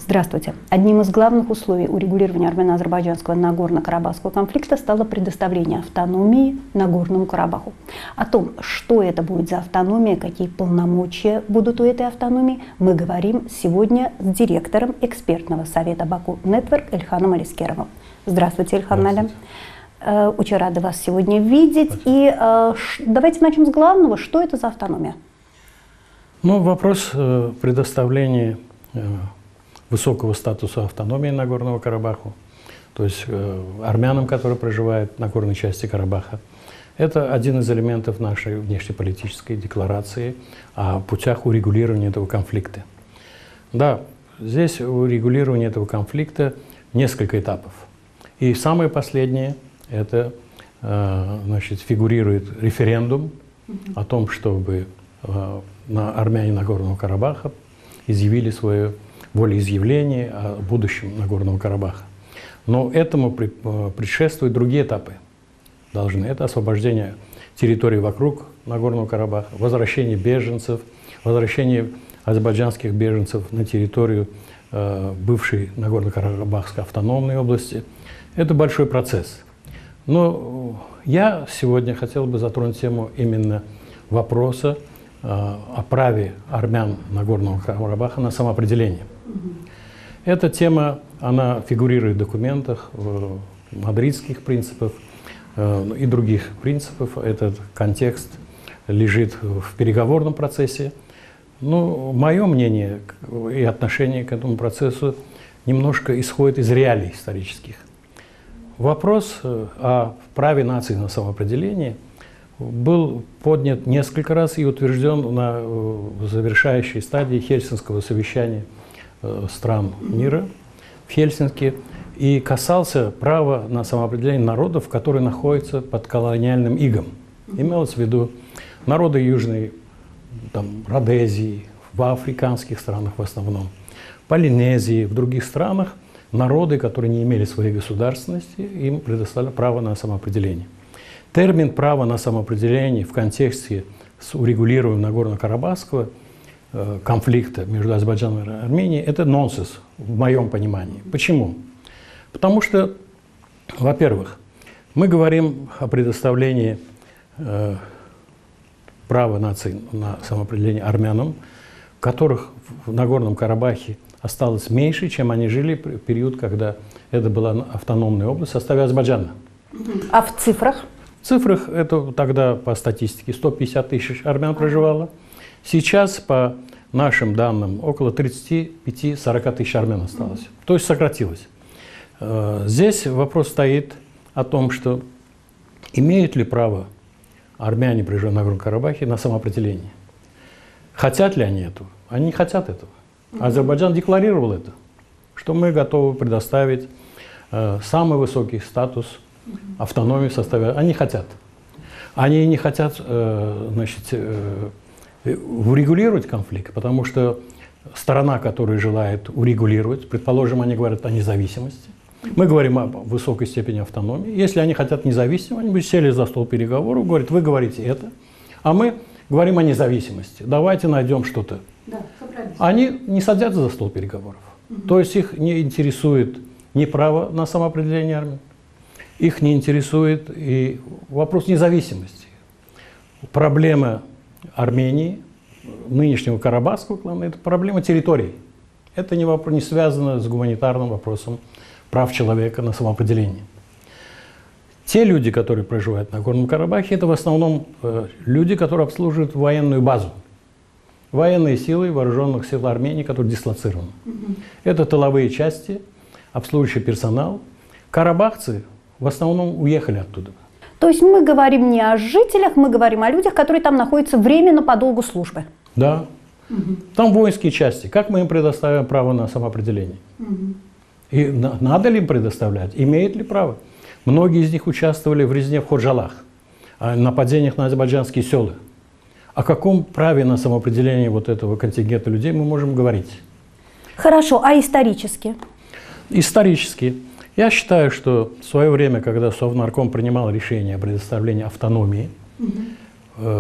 Здравствуйте. Одним из главных условий урегулирования армяно-азербайджанского Нагорно-Карабахского конфликта стало предоставление автономии Нагорному Карабаху. О том, что это будет за автономия, какие полномочия будут у этой автономии, мы говорим сегодня с директором экспертного совета Баку Network Эльханом Алискеровым. Здравствуйте, Эльхан Алям. Очень рада вас сегодня видеть. И давайте начнем с главного. Что это за автономия? Ну, вопрос предоставления высокого статуса автономии Нагорного Карабаху, то есть армянам, которые проживают в Нагорной части Карабаха. Это один из элементов нашей внешнеполитической декларации о путях урегулирования этого конфликта. Да, здесь урегулирование этого конфликта несколько этапов. И самое последнее, это фигурирует референдум о том, чтобы армяне Нагорного Карабаха изъявили свое волеизъявление о будущем Нагорного Карабаха. Но этому предшествуют другие этапы. Это освобождение территорий вокруг Нагорного Карабаха, возвращение беженцев, возвращение азербайджанских беженцев на территорию бывшей Нагорно-Карабахской автономной области. Это большой процесс. Но я сегодня хотел бы затронуть тему именно вопроса о праве армян Нагорного Карабаха на самоопределение. Эта тема, она фигурирует в документах, мадридских принципов и других принципов. Этот контекст лежит в переговорном процессе. Но мое мнение и отношение к этому процессу немножко исходит из реалий исторических. Вопрос о праве нации на самоопределение был поднят несколько раз и утвержден на завершающей стадии Хельсинского совещания стран мира в Хельсинки и касался права на самоопределение народов, которые находятся под колониальным игом. Имелось в виду народы Южной Родезии, в африканских странах в основном, Полинезии, в других странах, народы, которые не имели своей государственности, им предоставили право на самоопределение. Термин «право на самоопределение» в контексте с урегулированием Нагорно-Карабахского конфликта между Азербайджаном и Арменией – это нонсенс в моем понимании. Почему? Потому что, во-первых, мы говорим о предоставлении права нации на самоопределение армянам, которых в Нагорном Карабахе осталось меньше, чем они жили в период, когда это была автономная область в составе Азербайджана. А в цифрах? В цифрах это тогда по статистике 150 тысяч армян проживало. Сейчас, по нашим данным, около 35-40 тысяч армян осталось. То есть сократилось. Здесь вопрос стоит о том, что имеют ли право армяне, проживающие в Нагорном Карабахе, на самоопределение. Хотят ли они этого? Они не хотят этого. Азербайджан декларировал это, что мы готовы предоставить самый высокий статус автономии в составе. Они хотят. Они не хотят урегулировать конфликт, потому что сторона, которая желает урегулировать, предположим, они говорят о независимости. Мы говорим о высокой степени автономии. Если они хотят независимости, они бы сели за стол переговоров, говорят, вы говорите это, а мы говорим о независимости. Давайте найдем что-то. Да, они не садятся за стол переговоров. То есть их не интересует ни право на самоопределение армян, их не интересует и вопрос независимости. Проблема Армении, нынешнего Карабахского клана, это проблема территорий. Это не связано с гуманитарным вопросом прав человека на самоопределение. Те люди, которые проживают на Нагорном Карабахе, это в основном люди, которые обслуживают военную базу. Военные силы вооруженных сил Армении, которые дислоцированы. Это тыловые части, обслуживающий персонал. Карабахцы в основном уехали оттуда. То есть мы говорим не о жителях, мы говорим о людях, которые там находятся временно по долгу службы. Да. Там воинские части. Как мы им предоставим право на самоопределение? И надо ли им предоставлять? Имеет ли право? Многие из них участвовали в резне в Ходжалах, нападениях на азербайджанские села. О каком праве на самоопределение вот этого контингента людей мы можем говорить? Хорошо, а исторически? Исторически. Я считаю, что в свое время, когда Совнарком принимал решение о предоставлении автономии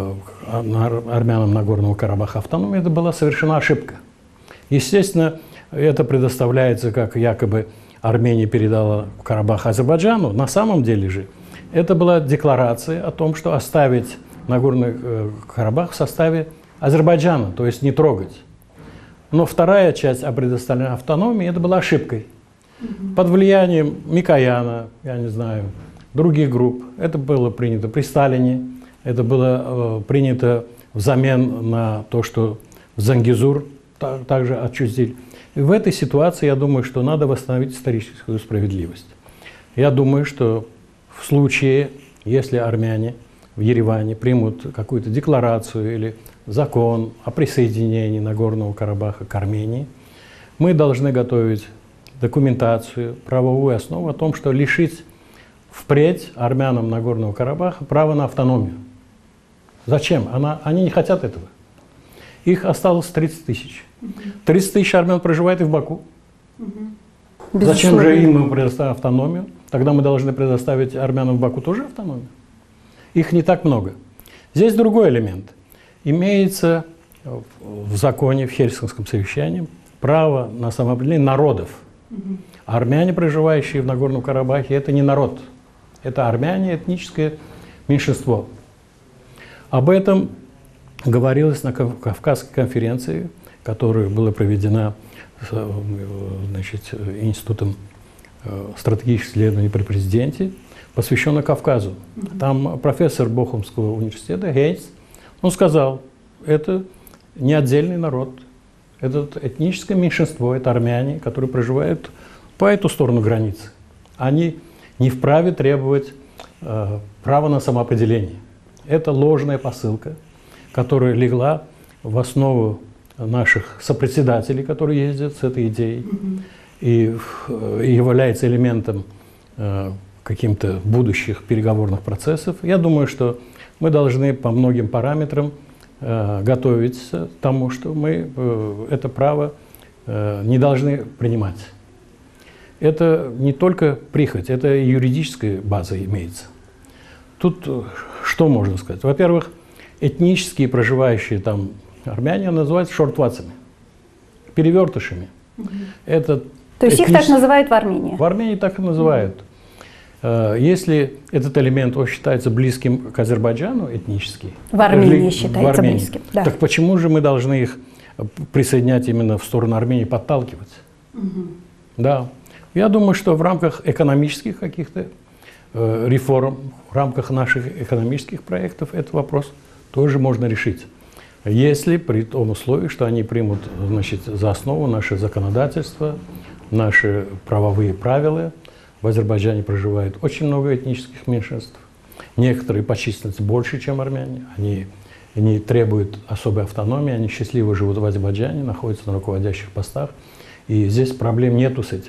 армянам Нагорного Карабаха автономии, это была совершена ошибка. Естественно, это предоставляется, как якобы Армения передала Карабах Азербайджану. На самом деле же это была декларация о том, что оставить Нагорный Карабах в составе Азербайджана, то есть не трогать. Но вторая часть о предоставлении автономии, это была ошибкой. Под влиянием Микояна, я не знаю, других групп. Это было принято при Сталине, это было принято взамен на то, что Зангезур также отчуждили. И в этой ситуации, я думаю, что надо восстановить историческую справедливость. Я думаю, что в случае, если армяне в Ереване примут какую-то декларацию или закон о присоединении Нагорного Карабаха к Армении, мы должны готовить документацию, правовую основу о том, что лишить впредь армянам Нагорного Карабаха права на автономию. Зачем? Они не хотят этого. Их осталось 30 тысяч. 30 тысяч армян проживает и в Баку. Зачем же им мы предоставим автономию? Тогда мы должны предоставить армянам в Баку тоже автономию. Их не так много. Здесь другой элемент. Имеется в законе, в Хельсинском совещании, право на самоопределение народов. Армяне, проживающие в Нагорном Карабахе, это не народ. Это армяне, этническое меньшинство. Об этом говорилось на Кавказской конференции, которая была проведена Институтом стратегических исследований при президенте, посвященная Кавказу. Там профессор Бохумского университета Гейнс, он сказал, это не отдельный народ, это этническое меньшинство, это армяне, которые проживают по эту сторону границы. Они не вправе требовать права на самоопределение. Это ложная посылка, которая легла в основу наших сопредседателей, которые ездят с этой идеей, и является элементом каких-то будущих переговорных процессов. Я думаю, что мы должны по многим параметрам готовиться к тому, что мы это право не должны принимать. Это не только прихоть, это и юридическая база имеется. Тут что можно сказать? Во-первых, этнические проживающие там армяне называются шортвацами, перевертышами. Это то есть их так называют в Армении? В Армении так и называют. Если этот элемент он считается близким к Азербайджану этнически, в Армении считается близким. Да. Так почему же мы должны их присоединять именно в сторону Армении, подталкивать? Да. Я думаю, что в рамках экономических каких-то реформ, в рамках наших экономических проектов этот вопрос тоже можно решить. Если при том условии, что они примут, значит, за основу наше законодательство, наши правовые правила. В Азербайджане проживает очень много этнических меньшинств. Некоторые по численности больше, чем армяне. Они не требуют особой автономии, они счастливо живут в Азербайджане, находятся на руководящих постах. И здесь проблем нету с этим.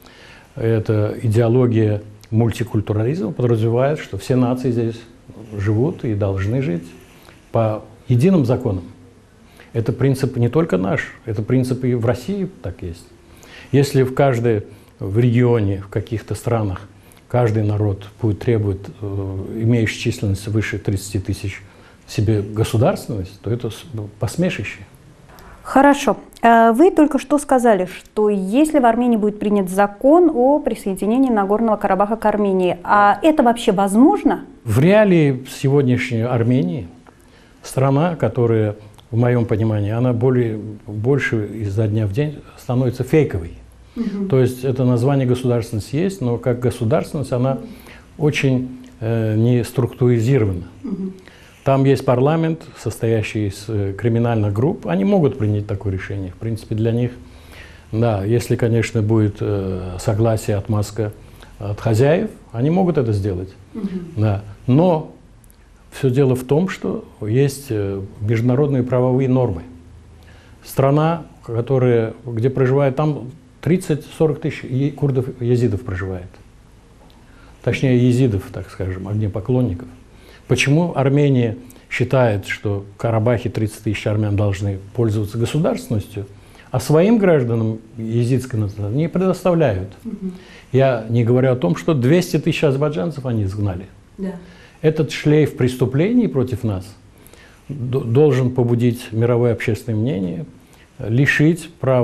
Эта идеология мультикультурализма подразумевает, что все нации здесь живут и должны жить по единым законам. Это принцип не только наш, это принцип и в России так есть. Если в регионе, в каких-то странах каждый народ будет требовать, имеющий численность выше 30 тысяч, себе государственность, то это посмешище. Хорошо. Вы только что сказали, что если в Армении будет принят закон о присоединении Нагорного Карабаха к Армении, а это вообще возможно? В реалии сегодняшней Армении страна, которая, в моем понимании, она больше изо дня в день становится фейковой. То есть это название государственности есть, но как государственность она очень не структуризирована. Там есть парламент, состоящий из криминальных групп. Они могут принять такое решение. В принципе, для них, да, если, конечно, будет согласие, отмазка от хозяев, они могут это сделать. Да. Но все дело в том, что есть международные правовые нормы. Страна, где проживает там 30-40 тысяч курдов-езидов проживает. Точнее, езидов, так скажем, огнепоклонников. Почему Армения считает, что в Карабахе 30 тысяч армян должны пользоваться государственностью, а своим гражданам езидской национальности не предоставляют? Я не говорю о том, что 200 тысяч азербайджанцев они изгнали. Да. Этот шлейф преступлений против нас должен побудить мировое общественное мнение, лишить права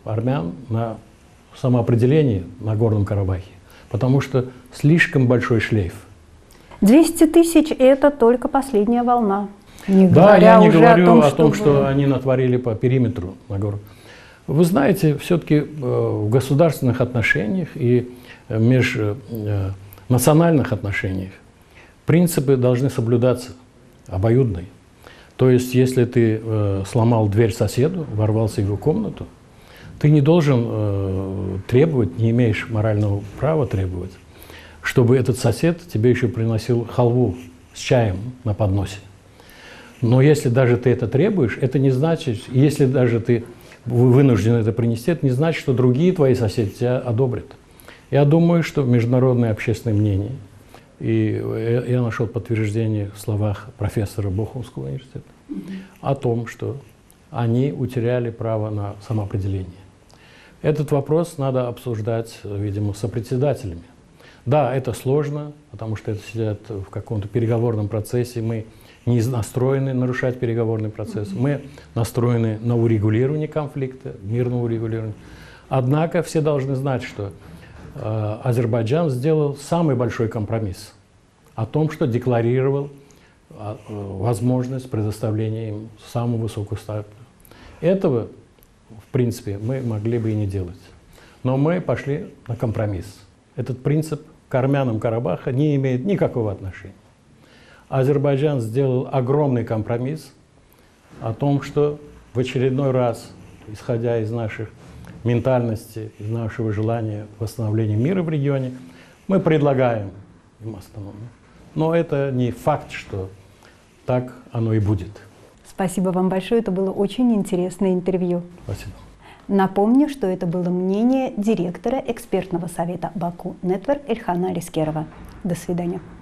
армян на самоопределение на Горном Карабахе, потому что слишком большой шлейф. 200 тысяч – это только последняя волна. Да, я не говорю о том, что они натворили по периметру Нагорного. Вы знаете, все-таки в государственных отношениях и межнациональных отношениях принципы должны соблюдаться обоюдные. То есть, если ты сломал дверь соседу, ворвался в его комнату, ты не должен требовать, не имеешь морального права требовать, чтобы этот сосед тебе еще приносил халву с чаем на подносе. Но если даже ты это требуешь, это не значит, если даже ты вынужден это принести, это не значит, что другие твои соседи тебя одобрят. Я думаю, что международное общественное мнение, и я нашел подтверждение в словах профессора Бохумского университета, о том, что они утеряли право на самоопределение. Этот вопрос надо обсуждать, видимо, с сопредседателями. Да, это сложно, потому что это сидят в каком-то переговорном процессе. Мы не настроены нарушать переговорный процесс. Мы настроены на урегулирование конфликта, мирного урегулирования. Однако все должны знать, что Азербайджан сделал самый большой компромисс о том, что декларировал возможность предоставления им самого высокого статуса. Этого, в принципе, мы могли бы и не делать. Но мы пошли на компромисс. Этот принцип к армянам Карабаха не имеет никакого отношения. Азербайджан сделал огромный компромисс о том, что в очередной раз, исходя из наших ментальностей, из нашего желания восстановления мира в регионе, мы предлагаем им автономию. Но это не факт, что так оно и будет. Спасибо вам большое, это было очень интересное интервью. Спасибо. Напомню, что это было мнение директора экспертного совета Баку Network Эльхана Алискерова. До свидания.